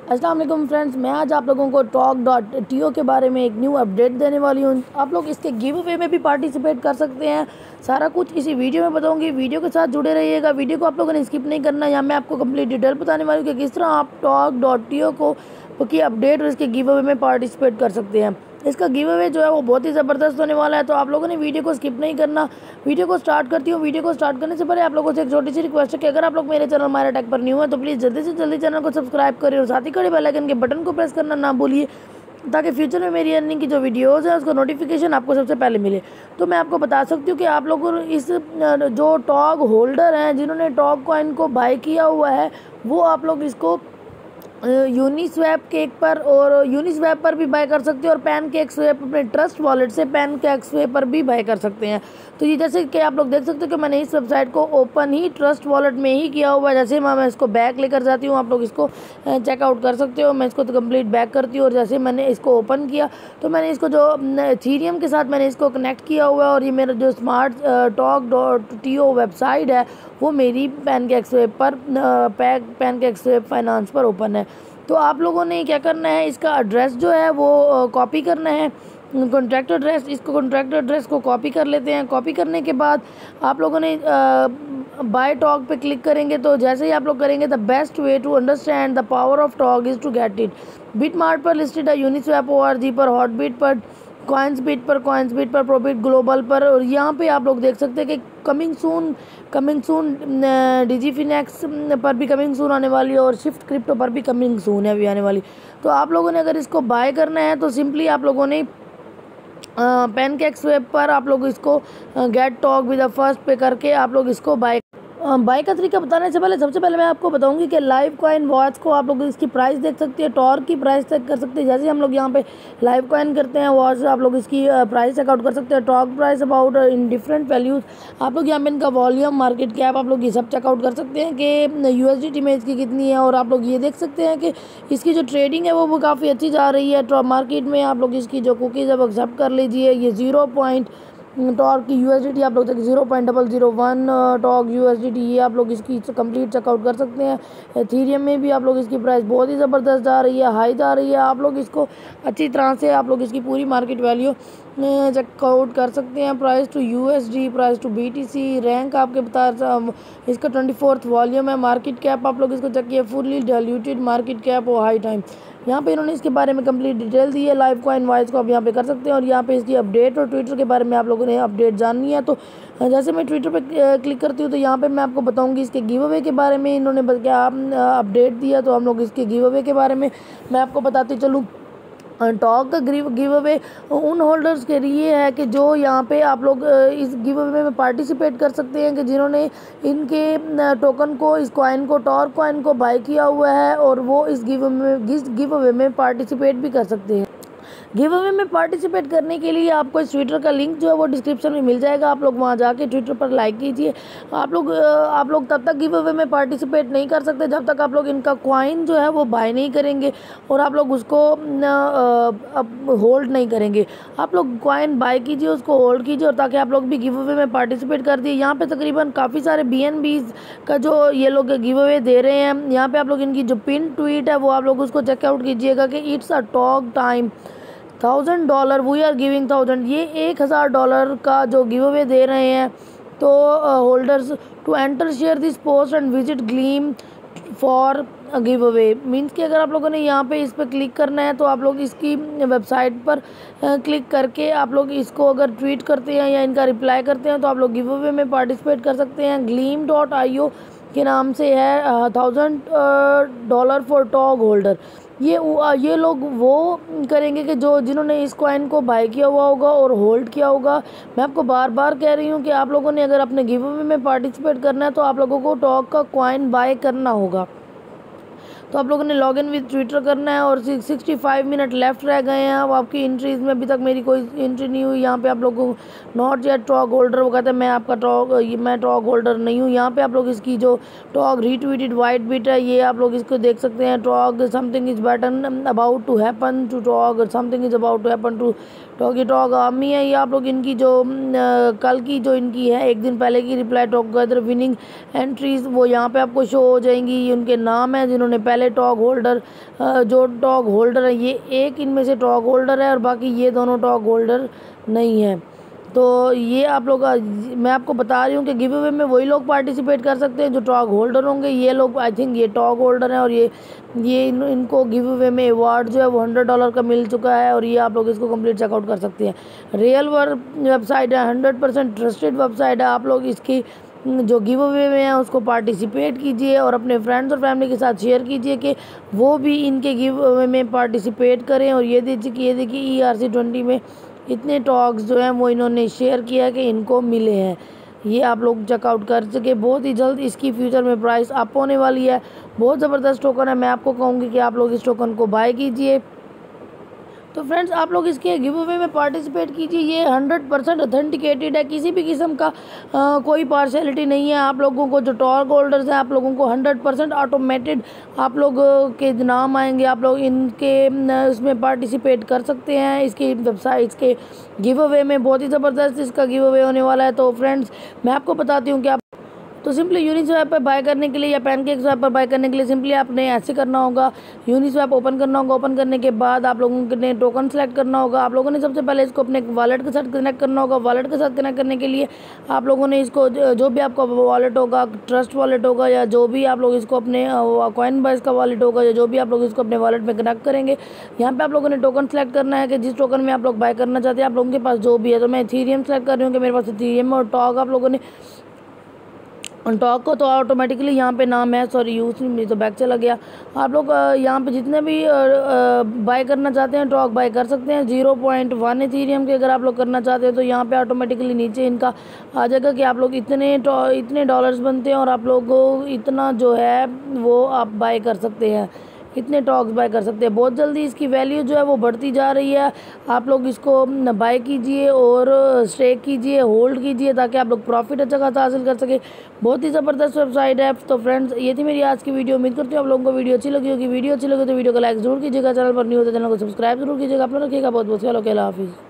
अस्सलाम वालेकुम फ्रेंड्स, मैं आज आप लोगों को talk.to के बारे में एक न्यू अपडेट देने वाली हूँ। आप लोग इसके गिव अवे में भी पार्टिसिपेट कर सकते हैं। सारा कुछ इसी वीडियो में बताऊंगी, वीडियो के साथ जुड़े रहिएगा। वीडियो को आप लोगों ने स्किप नहीं करना। यहाँ मैं आपको कंप्लीट डिटेल बताने वाली हूँ कि किस तरह आप talk.to की अपडेट और इसके गिव अवे में पार्टिसिपेट कर सकते हैं। इसका गिव अवे जो है वो बहुत ही ज़बरदस्त होने वाला है, तो आप लोगों ने वीडियो को स्किप नहीं करना। वीडियो को स्टार्ट करती हूँ। वीडियो को स्टार्ट करने से पहले आप लोगों से एक छोटी सी रिक्वेस्ट है कि अगर आप लोग मेरे चैनल मायरा टेक पर न्यू है तो प्लीज़ जल्दी से जल्दी चैनल को सब्सक्राइब करें और साथ ही घड़ी बेल आइकन के बटन को प्रेस करना ना भूलिए, ताकि फ्यूचर में मेरी अर्निंग की जो वीडियोज़ है उसका नोटिफिकेशन आपको सबसे पहले मिले। तो मैं आपको बता सकती हूँ कि आप लोगों इस जो टॉग होल्डर हैं जिन्होंने टॉग कॉइन को बाय किया हुआ है, वो आप लोग इसको यूनिस्वैप केक पर और यूनिस्वैप पर भी बाय कर सकते हैं और पैनकेक स्वैप अपने ट्रस्ट वॉलेट से पैनकेक स्वैप पर भी बाय कर सकते हैं। तो ये जैसे कि आप लोग देख सकते हो कि मैंने इस वेबसाइट को ओपन ही ट्रस्ट वॉलेट में ही किया हुआ है। जैसे मैं इसको बैक लेकर जाती हूँ, आप लोग इसको चेकआउट कर सकते हो। मैं इसको तो कंप्लीट बैक करती हूँ और जैसे मैंने इसको ओपन किया तो मैंने इसको जो एथेरियम के साथ मैंने इसको कनेक्ट किया हुआ है और ये मेरा जो स्मार्ट talk.to वेबसाइट है वो मेरी पैनकेक स्वैप पर पैनकेक स्वैप फाइनेंस पर ओपन है। तो आप लोगों ने क्या करना है, इसका एड्रेस जो है वो कॉपी करना है, कॉन्ट्रैक्ट एड्रेस। इसको कॉन्ट्रैक्ट एड्रेस को कॉपी कर लेते हैं। कॉपी करने के बाद आप लोगों ने बाय टॉक पे क्लिक करेंगे। तो जैसे ही आप लोग करेंगे, the best way to understand the power of talk is to get it. BitMart पर लिस्टेड है, यूनिस्वैप ORG पर, हॉटबीट पर, कॉइन्सबिट पर, प्रोबिट ग्लोबल पर। और यहाँ पे आप लोग देख सकते हैं कि कमिंग सून डिजीफिनेक्स पर भी कमिंग सून आने वाली है और शिफ्ट क्रिप्टो पर भी कमिंग सून है अभी आने वाली। तो आप लोगों ने अगर इसको बाय करना है तो सिंपली आप लोगों ने पैनकेक स्वैप पर आप लोग इसको get talk with the first पे करके आप लोग इसको बाय का तरीका बताने से पहले सबसे पहले मैं आपको बताऊंगी कि लाइव कॉइन वॉच को आप लोग इसकी प्राइस देख सकते हैं, टॉर्क की प्राइस चेक कर सकते हैं। जैसे हम लोग यहाँ पे लाइव कॉइन करते हैं वॉच, आप लोग इसकी प्राइस चेकआउट कर सकते हैं। Talk price about in different values, आप लोग यहाँ पे इनका वॉल्यूम, मार्केट कैप आप लोग ये सब चेकआउट कर सकते हैं कि USDT में इसकी कितनी है। और आप लोग ये देख सकते हैं कि इसकी जो ट्रेडिंग है वो काफ़ी अच्छी जा रही है मार्केट में। आप लोग इसकी जो कुकीज़ अब एक्सेप्ट कर लीजिए। ये 0 टॉक की USDT आप लोग तक 0.001 टॉक USDT, ये आप लोग इसकी कंप्लीट चेकआउट कर सकते हैं। एथेरियम में भी आप लोग इसकी प्राइस बहुत ही ज़बरदस्त जा रही है, हाई जा रही है। आप लोग इसको अच्छी तरह से आप लोग इसकी पूरी मार्केट वैल्यू चेकआउट कर सकते हैं। Price to USD, price to BTC, rank आपके बता इसका 24th वॉल्यूम है। मार्केट कैप आप लोग इसको चेक किया, फुली डाइल्यूटेड मार्केट कैप और हाई टाइम। यहाँ पे इन्होंने इसके बारे में कंप्लीट डिटेल दी है। लाइव कॉइन वाइज को आप यहाँ पे कर सकते हैं और यहाँ पे इसकी अपडेट और ट्विटर के बारे में आप लोगों ने अपडेट जाननी है। तो जैसे मैं ट्विटर पे क्लिक करती हूँ तो यहाँ पे मैं आपको बताऊँगी इसके गिव अवे के बारे में। इन्होंने क्या अपडेट दिया, तो हम लोग इसके गिव अवे के बारे में मैं आपको बताती चलूँ। टॉक का गिव अवे उन होल्डर्स के लिए है कि जो यहाँ पे आप लोग इस गिव अवे में पार्टिसिपेट कर सकते हैं कि जिन्होंने इनके टोकन को, इस कॉइन को, टॉर्क कॉइन को बाय किया हुआ है और वो इस गिव अवे में पार्टिसिपेट भी कर सकते हैं। गिव अवे में पार्टिसिपेट करने के लिए आपको इस ट्विटर का लिंक जो है वो डिस्क्रिप्शन में मिल जाएगा। आप लोग वहाँ जाके ट्विटर पर लाइक कीजिए। आप लोग तब तक गिव अवे में पार्टिसिपेट नहीं कर सकते जब तक आप लोग इनका कॉइन जो है वो बाय नहीं करेंगे और आप लोग उसको होल्ड नहीं करेंगे। आप लोग कॉइन बाय कीजिए, उसको होल्ड कीजिए और ताकि आप लोग भी गिव अवे में पार्टिसिपेट कर दिए। यहाँ पे तकरीबन काफ़ी सारे BNBs का जो ये लोग गिव अवे दे रहे हैं। यहाँ पे आप लोग इनकी जो पिन ट्वीट है वो आप लोग उसको चेकआउट कीजिएगा कि it's a talk time $1000 we are giving 1000, ये $1000 का जो गिव अवे दे रहे हैं। तो holders to enter share this post and visit Gleam for giveaway, means कि अगर आप लोगों ने यहाँ पे इस पर क्लिक करना है तो आप लोग इसकी वेबसाइट पर क्लिक करके आप लोग इसको अगर ट्वीट करते हैं या इनका रिप्लाई करते हैं तो आप लोग गिव अवे में पार्टिसिपेट कर सकते हैं। gleam.io के नाम से है, $1000 फॉर टॉग होल्डर। ये लोग वो करेंगे कि जिन्होंने इस कॉइन को बाय किया हुआ होगा और होल्ड किया होगा। मैं आपको बार बार कह रही हूँ कि आप लोगों ने अगर अपने गिव अवे में पार्टिसिपेट करना है तो आप लोगों को टॉक का कॉइन बाय करना होगा। तो आप लोगों ने लॉगिन विद ट्विटर करना है और 65 मिनट लेफ्ट रह गए हैं। अब आपकी एंट्रीज में अभी तक मेरी कोई एंट्री नहीं हुई। यहाँ पे आप लोगों को नॉट येट टॉक होल्डर, वो कहते हैं मैं टॉक होल्डर नहीं हूँ। यहाँ पे आप लोग इसकी जो टॉक रीट्वीटेड वाइट बिट है ये आप लोग इसको देख सकते हैं। Talk something is button about to happen to talk, something is about to happen to talk. ये टॉक आर्मी है। ये आप लोग इनकी जो कल की जो इनकी है एक दिन पहले की रिप्लाई टॉक विनिंग एंट्रीज वो यहाँ पे आपको शो हो जाएंगी। ये उनके नाम है जिन्होंने पहले पहले टॉग होल्डर जो टॉग होल्डर है ये एक इनमें से टॉग होल्डर है और बाकी ये दोनों टॉग होल्डर नहीं है। तो ये आप लोग मैं आपको बता रही हूँ कि गिव अवे में वही लोग पार्टिसिपेट कर सकते हैं जो टॉग होल्डर होंगे। ये लोग आई थिंक ये टॉग होल्डर हैं और ये इनको गिव अवे में अवार्ड जो है वो $100 का मिल चुका है और ये आप लोग इसको कंप्लीट चेकआउट कर सकते हैं। रियल वेबसाइट है, 100% ट्रस्टेड वेबसाइट है। आप लोग इसकी जो गिव अवे में है उसको पार्टिसिपेट कीजिए और अपने फ्रेंड्स और फैमिली के साथ शेयर कीजिए कि वो भी इनके गिव अवे में पार्टिसिपेट करें। और ये देखिए ERC20 में इतने टॉक्स जो हैं वो इन्होंने शेयर किया कि इनको मिले हैं। ये आप लोग चेकआउट कर सके। बहुत ही जल्द इसकी फ्यूचर में प्राइस अप होने वाली है। बहुत ज़बरदस्त टोकन है। मैं आपको कहूँगी कि आप लोग इस टोकन को बाय कीजिए। तो फ्रेंड्स आप लोग इसके गिव अवे में पार्टिसिपेट कीजिए। ये 100% ऑथेंटिकेटेड है, किसी भी किस्म का कोई पार्शलिटी नहीं है। आप लोगों को जो टॉग होल्डर्स हैं आप लोगों को 100% ऑटोमेटेड आप लोग के नाम आएंगे। आप लोग इनके इसमें पार्टिसिपेट कर सकते हैं। इसकी वेबसाइट इसके गिव अवे में बहुत ही ज़बरदस्त इसका गिव अवे होने वाला है। तो फ्रेंड्स मैं आपको बताती हूँ कि आप तो सिंपली यूनिस्वैप पर बाय करने के लिए या पैनकेक स्वैप पर बाय करने के लिए सिंपली आपने ऐसे करना होगा। यूनिस्वैप ओपन करना होगा। ओपन करने के बाद आप लोगों ने टोकन सेलेक्ट करना होगा। आप लोगों ने सबसे पहले इसको अपने वॉलेट के साथ कनेक्ट करना होगा। वॉलेट के साथ कनेक्ट करने के लिए आप लोगों ने इसको जो भी आपका वॉलेट होगा, ट्रस्ट वॉलेट होगा या जो भी आप लोग इसको अपने कॉइनबाइस का वॉलेट होगा या जो भी आप लोग इसको अपने वॉलेट में कनेक्ट करेंगे, यहाँ पे आप लोगों ने टोकन सेलेक्ट करना है कि जिस टोकन में आप लोग बाय करना चाहते हैं आप लोगों के पास जो भी है। तो मैं इथेरियम सेलेक्ट कर रही हूँ कि मेरे पास इथेरियम और टॉग आप लोगों ने टॉक को तो ऑटोमेटिकली यहाँ पे नाम है, सॉरी यूज़ नहीं, तो बैक चला गया। आप लोग यहाँ पे जितने भी बाय करना चाहते हैं टॉक बाय कर सकते हैं। 0.1 इथेरियम के अगर आप लोग करना चाहते हैं तो यहाँ पे ऑटोमेटिकली नीचे इनका आ जाएगा कि आप लोग इतने डॉलर्स बनते हैं और आप लोग इतना जो है वो आप बाय कर सकते हैं, इतने टॉक्स बाय कर सकते हैं। बहुत जल्दी इसकी वैल्यू जो है वो बढ़ती जा रही है। आप लोग इसको बाय कीजिए और स्टेक कीजिए, होल्ड कीजिए ताकि आप लोग प्रॉफिट अच्छा खासा हासिल कर सके। बहुत ही ज़बरदस्त वेबसाइट है। तो फ्रेंड्स ये थी मेरी आज की वीडियो। उम्मीद करती हूँ आप लोगों को वीडियो अच्छी लगी होगी। वीडियो अच्छी लगी तो वीडियो को लाइक ज़रूर कीजिएगा, चैनल पर न्यू हो तो चैनल को सब्सक्राइब जरूर कीजिएगा। आप लोग रखिएगा बहुत बहुत ख्याल। ओके, अल्लाह हाफिज़।